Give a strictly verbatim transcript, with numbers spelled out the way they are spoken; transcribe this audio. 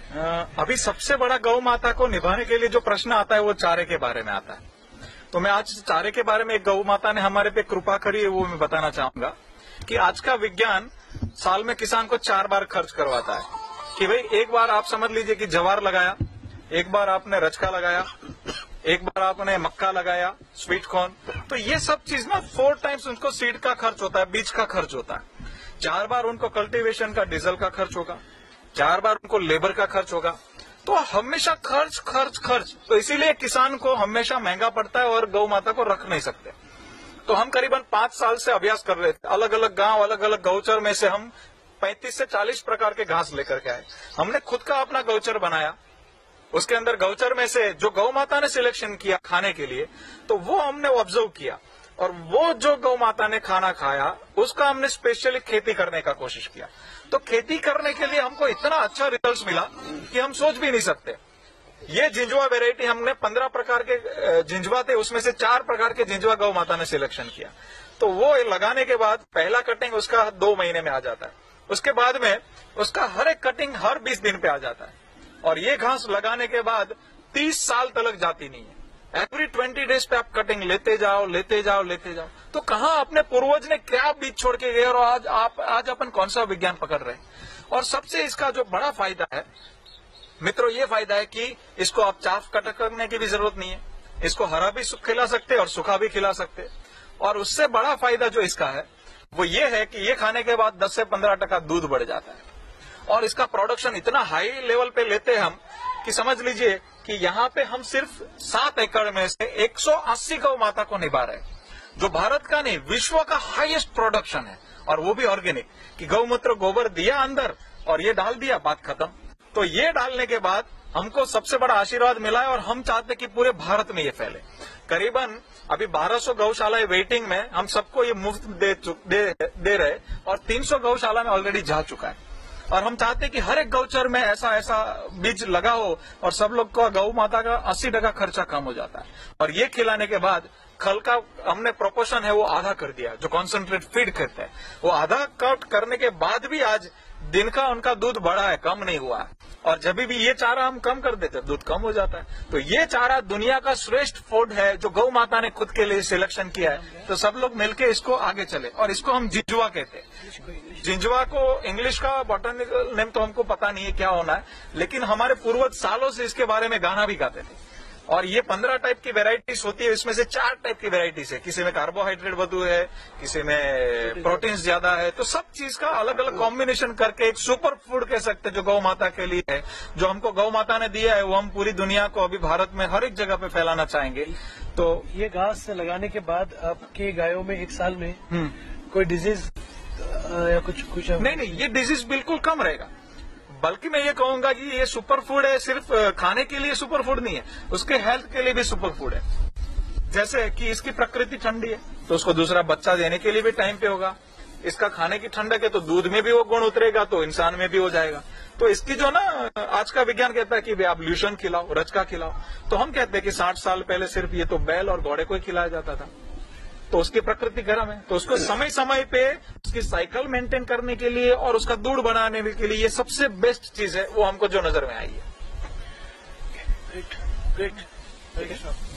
अभी सबसे बड़ा गौ माता को निभाने के लिए जो प्रश्न आता है वो चारे के बारे में आता है। तो मैं आज चारे के बारे में एक गौ माता ने हमारे पे कृपा करी है वो मैं बताना चाहूंगा कि आज का विज्ञान साल में किसान को चार बार खर्च करवाता है कि भाई एक बार आप समझ लीजिए कि जवार लगाया, एक बार आपने रचका लगाया, एक बार आपने मक्का लगाया, स्वीट कॉर्न, तो ये सब चीज ना फोर टाइम्स उनको सीड का खर्च होता है, बीज का खर्च होता है। चार बार उनको कल्टीवेशन का डीजल का खर्च होगा, चार बार उनको लेबर का खर्च होगा। तो हमेशा खर्च खर्च खर्च, तो इसीलिए किसान को हमेशा महंगा पड़ता है और गौ माता को रख नहीं सकते। तो हम करीबन पांच साल से अभ्यास कर रहे थे, अलग अलग गांव, अलग अलग गौचर में से हम पैंतीस से चालीस प्रकार के घास लेकर के आए। हमने खुद का अपना गौचर बनाया, उसके अंदर गौचर में से जो गौ माता ने सिलेक्शन किया खाने के लिए, तो वो हमने ऑब्जर्व किया और वो जो गौ माता ने खाना खाया उसका हमने स्पेशली खेती करने का कोशिश किया। तो खेती करने के लिए हमको इतना अच्छा रिजल्ट मिला कि हम सोच भी नहीं सकते। ये जिंजवा वेराइटी हमने पंद्रह प्रकार के जिंजवा थे, उसमें से चार प्रकार के जिंजवा गौ माता ने सिलेक्शन किया। तो वो लगाने के बाद पहला कटिंग उसका दो महीने में आ जाता है, उसके बाद में उसका हर एक कटिंग हर बीस दिन पे आ जाता है। और ये घास लगाने के बाद तीस साल तक जाती नहीं है। एवरी ट्वेंटी डेज पे आप कटिंग लेते जाओ लेते जाओ लेते जाओ। तो कहाँ अपने पूर्वज ने क्या बीज छोड़ के गए और आज आप आज अपन कौन सा विज्ञान पकड़ रहे हैं। और सबसे इसका जो बड़ा फायदा है मित्रों, ये फायदा है कि इसको आप चाफ कट करने की भी जरूरत नहीं है, इसको हरा भी खिला सकते और सूखा भी खिला सकते। और उससे बड़ा फायदा जो इसका है वो ये है कि ये खाने के बाद दस से पंद्रह टका दूध बढ़ जाता है। और इसका प्रोडक्शन इतना हाई लेवल पे लेते हैं हम कि समझ लीजिए कि यहाँ पे हम सिर्फ सात एकड़ में से एक सौ अस्सी गौ माता को निभा रहे हैं, जो भारत का नहीं विश्व का हाईएस्ट प्रोडक्शन है। और वो भी ऑर्गेनिक, कि गौमूत्र गोबर दिया अंदर और ये डाल दिया, बात खत्म। तो ये डालने के बाद हमको सबसे बड़ा आशीर्वाद मिला है और हम चाहते कि पूरे भारत में ये फैले। करीबन अभी बारह सौ गौशालाएं वेटिंग में, हम सबको ये मुफ्त दे, दे, दे रहे और तीन सौ गौशाला में ऑलरेडी जा चुका है। और हम चाहते हैं कि हर एक गौचर में ऐसा ऐसा बीज लगा हो और सब लोग का गौ माता का अस्सी टका खर्चा कम हो जाता है। और ये खिलाने के बाद खल का हमने प्रोपोर्शन है वो आधा कर दिया, जो कॉन्सेंट्रेट फीड करते हैं वो आधा कट करने के बाद भी आज दिन का उनका दूध बढ़ा है, कम नहीं हुआ है। और जब भी ये चारा हम कम कर देते दूध कम हो जाता है। तो ये चारा दुनिया का श्रेष्ठ फूड है जो गौ माता ने खुद के लिए सिलेक्शन किया है। तो सब लोग मिलके इसको आगे चले और इसको हम जिंजवा कहते हैं। जिंजवा को इंग्लिश का बॉटनिकल नेम तो हमको पता नहीं है क्या होना है, लेकिन हमारे पूर्वज सालों से इसके बारे में गाना भी गाते थे। और ये पंद्रह टाइप की वेराइटीज होती है, इसमें से चार टाइप की वेराइटीज है, किसी में कार्बोहाइड्रेट વધુ है, किसी में प्रोटीन्स ज्यादा है। तो सब चीज का अलग अलग कॉम्बिनेशन करके एक सुपर फूड कह सकते हैं जो गौ माता के लिए है। जो हमको गौ माता ने दिया है वो हम पूरी दुनिया को अभी भारत में हर एक जगह पे फैलाना चाहेंगे। तो ये घास लगाने के बाद आपके गायों में एक साल में कोई डिजीज या कुछ कुछ नहीं नहीं ये डिजीज बिल्कुल कम रहेगा। बल्कि मैं ये कहूंगा कि ये सुपर फूड है, सिर्फ खाने के लिए सुपर फूड नहीं है, उसके हेल्थ के लिए भी सुपर फूड है। जैसे कि इसकी प्रकृति ठंडी है तो उसको दूसरा बच्चा देने के लिए भी टाइम पे होगा। इसका खाने की ठंडक है तो दूध में भी वो गुण उतरेगा तो इंसान में भी हो जाएगा। तो इसकी जो ना आज का विज्ञान कहता है कि आप ल्यूशन खिलाओ, रचका खिलाओ, तो हम कहते हैं कि साठ साल पहले सिर्फ ये तो बैल और घोड़े को ही खिलाया जाता था। तो उसकी प्रकृति गर्म है तो उसको समय समय पे उसकी साइकिल मेंटेन करने के लिए और उसका दूध बनाने के लिए ये सबसे बेस्ट चीज है वो हमको जो नजर में आई है। Great great.